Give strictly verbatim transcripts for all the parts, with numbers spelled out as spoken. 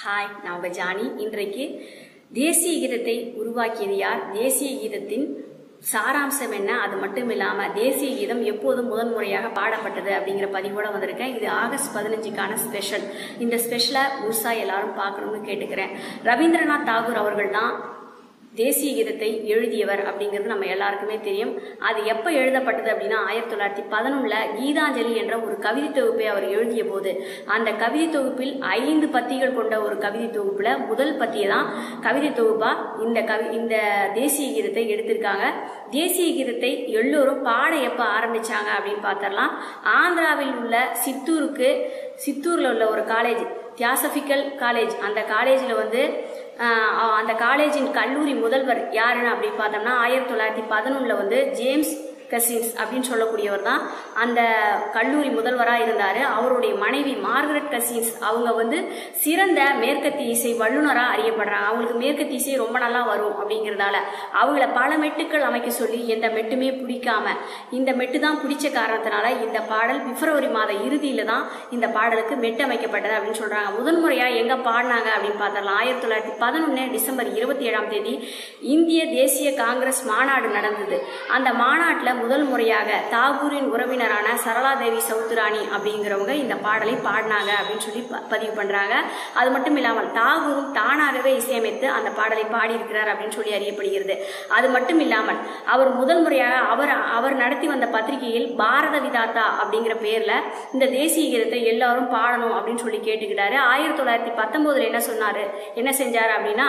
Hi, நான் உங்கள் Johnny. இன்றைக்கு தேசிய கீதத்தை உருவாக்கியது யார், தேசிய கீதத்தின் சாராம்சம் என்ன, அது மட்டும் இல்லாமல் தேசிய கீதம் எப்போதும் முதன்முறையாக பாடப்பட்டது அப்படிங்கிற பதிவோட வந்திருக்கேன். இது ஆகஸ்ட் பதினஞ்சுக்கான ஸ்பெஷல். இந்த ஸ்பெஷலை முழுசா எல்லாரும் பார்க்கணும்னு கேட்டுக்கிறேன். ரவீந்திரநாத் தாகூர் அவர்கள் தான் தேசிய கீதத்தை எழுதியவர் அப்படிங்கிறது நம்ம எல்லாருக்குமே தெரியும். அது எப்போ எழுதப்பட்டது அப்படின்னா ஆயிரத்தி தொள்ளாயிரத்தி பதினொன்னுல கீதாஞ்சலி என்ற ஒரு கவிதை தொகுப்பை அவர் எழுதிய போது, அந்த கவிதை தொகுப்பில் ஐந்து பத்திகள் கொண்ட ஒரு கவிதை தொகுப்புல முதல் பத்தியை தான் கவிதை தொகுப்பா இந்த கவி இந்த தேசிய கீதத்தை எடுத்திருக்காங்க. தேசிய கீதத்தை எல்லோரும் பாட எப்போ ஆரம்பிச்சாங்க அப்படின்னு பார்த்தரலாம். ஆந்திராவில் உள்ள சித்தூருக்கு சித்தூர்ல உள்ள ஒரு காலேஜ், தியாசபிக்கல் காலேஜ், அந்த காலேஜில் வந்து அந்த காலேஜின் கல்லூரி முதல்வர் யாருன்னு அப்படின்னு பார்த்தோம்னா ஆயிரத்தி தொள்ளாயிரத்தி பதினொன்னுல வந்து ஜேம்ஸ் கசின்ஸ் அப்படின்னு சொல்லக்கூடியவர் தான் அந்த கல்லூரி முதல்வராக இருந்தார். அவருடைய மனைவி மார்கரெட் கசின்ஸ் அவங்க வந்து சிறந்த மேற்கத்திய இசை வல்லுநராக அறியப்படுறாங்க. அவங்களுக்கு மேற்கத்திய இசை ரொம்ப நல்லா வரும் அப்படிங்கிறதால அவங்கள பல மெட்டுக்கள் அமைக்க சொல்லி எந்த மெட்டுமே பிடிக்காம இந்த மெட்டு தான் பிடிச்ச காரணத்தினால இந்த பாடல் பிப்ரவரி மாத இறுதியில தான் இந்த பாடலுக்கு மெட்டு அமைக்கப்பட்டது அப்படின்னு சொல்றாங்க. முதன்முறையாக எங்க பாடினாங்க அப்படின்னு பார்த்தரலாம். ஆயிரத்தி தொள்ளாயிரத்தி பதினொன்னு டிசம்பர் இருபத்தி ஏழாம் தேதி இந்திய தேசிய காங்கிரஸ் மாநாடு நடந்தது. அந்த மாநாட்டில் முதல் முறையாக தாகூரின் உறவினரான சரளா தேவி சௌத்ராணி அப்படிங்கிறவங்க இந்த பாடலை பாடினாங்க அப்படின்னு சொல்லி பதிவு பண்றாங்க. அது மட்டும் இல்லாமல் தாகூரும் தானாகவே இசையமைத்து அந்த பாடலை பாடியிருக்கிறார் அப்படின்னு சொல்லி அறியப்படுகிறது. அது மட்டும் இல்லாமல் அவர் முதல் முறையாக அவர் அவர் நடத்தி வந்த பத்திரிகையில் பாரத விதாத்தா அப்படிங்கிற பேர்ல இந்த தேசிய கீதத்தை எல்லாரும் பாடணும் அப்படின்னு சொல்லி கேட்டுக்கிட்டாரு. ஆயிரத்தி தொள்ளாயிரத்தி பத்தொன்பதுல என்ன சொன்னாரு, என்ன செஞ்சாரு அப்படின்னா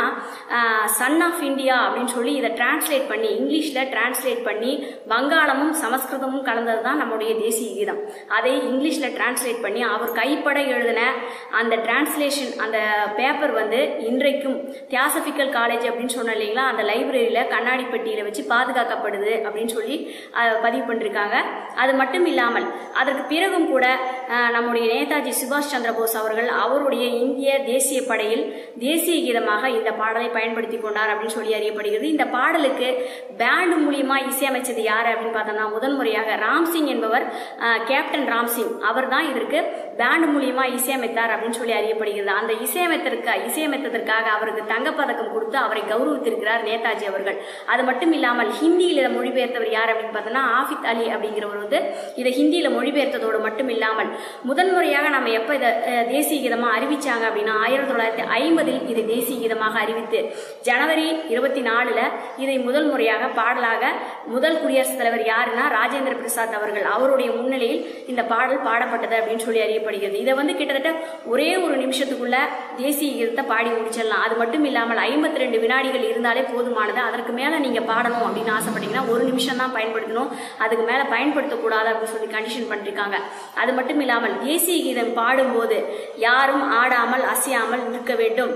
சன் ஆஃப் இந்தியா அப்படின்னு சொல்லி இதை டிரான்ஸ்லேட் பண்ணி இங்கிலீஷ்ல டிரான்ஸ்லேட் பண்ணி வங்காளமும் சமஸ்கிருதமும் கலந்தது தான் நம்முடைய தேசிய கீதம். அதை இங்கிலீஷ்ல டிரான்ஸ்லேட் பண்ணி அவர் கைப்பட எழுதின அந்த டிரான்ஸ்லேஷன் அந்த பேப்பர் வந்து இன்றைக்கும் தியாசபிக்கல் காலேஜ் அப்படின்னு சொன்ன இல்லைங்களா, அந்த லைப்ரரியில கண்ணாடி பெட்டியில வச்சு பாதுகாக்கப்படுது அப்படின்னு சொல்லி பதிவு பண்ணிருக்காங்க. அது மட்டும் இல்லாமல் அதற்கு பிறகும் கூட நம்முடைய நேதாஜி சுபாஷ் சந்திர போஸ் அவர்கள் அவருடைய இந்திய தேசிய படையில் தேசிய கீதமாக இந்த பாடலை பயன்படுத்தி கொண்டார் அப்படின்னு சொல்லி அறியப்படுகிறது. இந்த பாடலுக்கு பேண்ட் மூலியமா இசையமைச்சது யாரு அப்படின்னு பார்த்தோம்னா முதல் முறையாக ராம்சிங் என்பவர், கேப்டன் ராம்சிங் அவர் தான் இதற்கு பேண்ட் மூலியமா இசையமைத்தார் அப்படின்னு சொல்லி அறியப்படுகிறது. அந்த இசையமைத்திற்க இசையமைத்ததற்காக அவருக்கு தங்கப்பதக்கம் கொடுத்து அவரை கௌரவித்திருக்கிறார் நேதாஜி அவர்கள். அது மட்டும் இல்லாமல் ஹிந்தியில மொழிபெயர்த்தவர் யார் அப்படின்னு பார்த்தோம்னா ஆஃபித் அலி அப்படிங்கிறவர் வந்து இதை ஹிந்தியில மொழிபெயர்த்ததோடு மட்டும் இல்லாமல் முதன்முறையாக நம்ம எப்ப இதை தேசிய கீதமா அறிவிச்சாங்க அப்படின்னா ஆயிரத்தி தொள்ளாயிரத்தி ஐம்பதில் இதை தேசிய கீதமாக அறிவித்து ஜனவரி இருபத்தி நாலுல இதை முதல் முறையாக பாடலாக முதல் குடியரசுத் தலைவர் யாருன்னா ராஜேந்திர பிரசாத் அவர்கள் அவருடைய முன்னிலையில் இந்த பாடல் பாடப்பட்டது அப்படின்னு சொல்லி அறியப்படுகிறது. இதை வந்து கிட்டத்தட்ட ஒரே ஒரு நிமிஷத்துக்குள்ள தேசிய கீதத்தை பாடி முடிச்சிடலாம். அது மட்டும் இல்லாமல் ஐம்பத்தி ரெண்டு வினாடிகள் இருந்தாலே போதுமானது. அதற்கு மேல நீங்க பாடணும் அப்படின்னு ஆசைப்பட்டீங்கன்னா ஒரு நிமிஷம் தான் பயன்படுத்தணும், அதுக்கு மேல பயன்படுத்தக்கூடாது அப்படின்னு சொல்லி கண்டிஷன் பண்ணிருக்காங்க. அது மட்டும் இல்லாமல் தேசிய கீதம் பாடும்போது யாரும் ஆடாமல் அசையாமல் நிற்க வேண்டும்,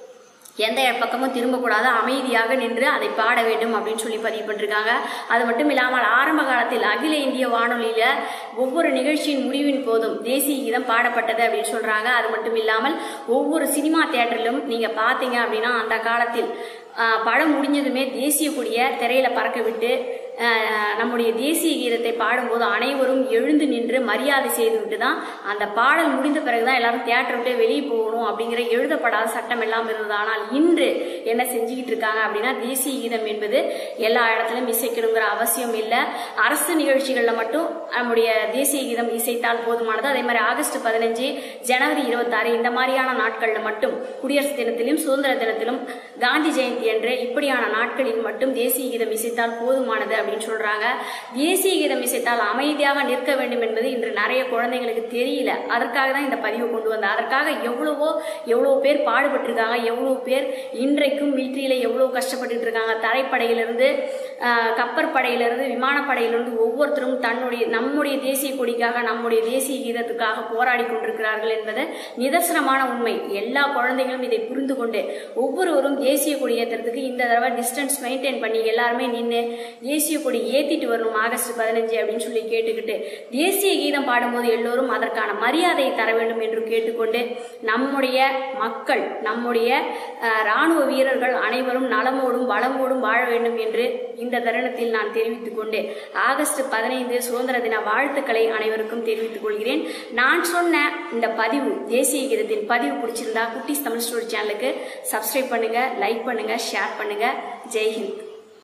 எந்த பக்கமும் திரும்பக்கூடாது, அமைதியாக நின்று அதை பாட வேண்டும் அப்படின்னு சொல்லி பதிவு பண்ணிருக்காங்க. அது மட்டும் இல்லாமல் ஆரம்ப காலத்தில் அகில இந்திய வானொலியில ஒவ்வொரு நிகழ்ச்சியின் முடிவின் போதும் தேசிய கீதம் பாடப்பட்டது அப்படின்னு சொல்றாங்க. அது மட்டும் இல்லாமல் ஒவ்வொரு சினிமா தியேட்டரிலும் நீங்க பாத்தீங்க அப்படின்னா அந்த காலத்தில் படம் முடிஞ்சதுமே தேசிய கொடிய திரையில பறக்க விட்டு நம்முடைய தேசிய கீதத்தை பாடும்போது அனைவரும் எழுந்து நின்று மரியாதை செய்துவிட்டு தான் அந்த பாடல் முடிந்த பிறகுதான் எல்லாரும் தியேட்டர் விட்டு வெளியே போகணும் அப்படிங்கிற எழுதப்படாத சட்டம் எல்லாம் இருந்தது. ஆனால் இன்று என்ன செஞ்சுக்கிட்டு இருக்காங்க அப்படின்னா தேசிய கீதம் என்பது எல்லா இடத்துலையும் இசைக்கணுங்கிற அவசியம் இல்லை. அரசு நிகழ்ச்சிகள்ல மட்டும் நம்முடைய தேசிய கீதம் இசைத்தால் போதுமானது. அதே மாதிரி ஆகஸ்ட் பதினஞ்சு ஜனவரி இருபத்தி ஆறு இந்த மாதிரியான நாட்கள்ல மட்டும் குடியரசு தினத்திலும் சுதந்திர தினத்திலும் காந்தி ஜெயந்தி என்று இப்படியான நாட்களில் மட்டும் தேசிய கீதம் இசைத்தால் போதுமானது அப்படின்னு சொல்றாங்க. தேசிய கீதம் இசைத்தால் அமைதியாக நிற்க வேண்டும் என்பது இன்று நிறைய குழந்தைகளுக்கு தெரியல. அதற்காக தான் இந்த பதிவை கொண்டு வந்தேன். அதற்காக எவ்வளவோ எவ்வளவு பேர் பாடுபட்டு இருக்காங்க, எவ்வளவு பேர் இன்றைக்கும் மிலிட்ரியில எவ்வளவு கஷ்டப்பட்டு இருக்காங்க. தரைப்படையிலிருந்து கப்பற்படையிலிருந்து விமானப்படையிலிருந்து ஒவ்வொருத்தரும் தன்னுடைய நம்முடைய தேசிய கொடிக்காக நம்முடைய தேசிய கீதத்துக்காக போராடி கொண்டிருக்கிறார்கள் என்பது நிதர்சனமான உண்மை. எல்லா குழந்தைகளும் இதை புரிந்து கொண்டு ஒவ்வொருவரும் தேசிய கொடி ஏற்றுறதுக்கு இந்த தடவை டிஸ்டன்ஸ் மெயின்டைன் பண்ணி எல்லாருமே நின்று தேசிய தேசிய கொடி ஏத்திட்டு வரணும் ஆகஸ்ட் பதினஞ்சு அப்படின்னு சொல்லி கேட்டுக்கிட்டு தேசிய கீதம் பாடும்போது எல்லோரும் அதற்கான மரியாதையை தர வேண்டும் என்று கேட்டுக்கொண்டு நம்முடைய மக்கள் நம்முடைய இராணுவ வீரர்கள் அனைவரும் நலமோடும் வளமோடும் வாழ வேண்டும் என்று இந்த தருணத்தில் நான் தெரிவித்துக் கொண்டு ஆகஸ்ட் பதினைந்து சுதந்திர தின வாழ்த்துக்களை அனைவருக்கும் தெரிவித்துக் கொள்கிறேன். நான் சொன்ன இந்த பதிவு தேசிய கீதத்தின் பதிவு பிடிச்சிருந்தா குட்டீஸ் தமிழ் ஸ்டோரி சேனலுக்கு சப்ஸ்கிரைப் பண்ணுங்க, லைக் பண்ணுங்க, ஷேர் பண்ணுங்க. ஜெய் ஹிந்த்.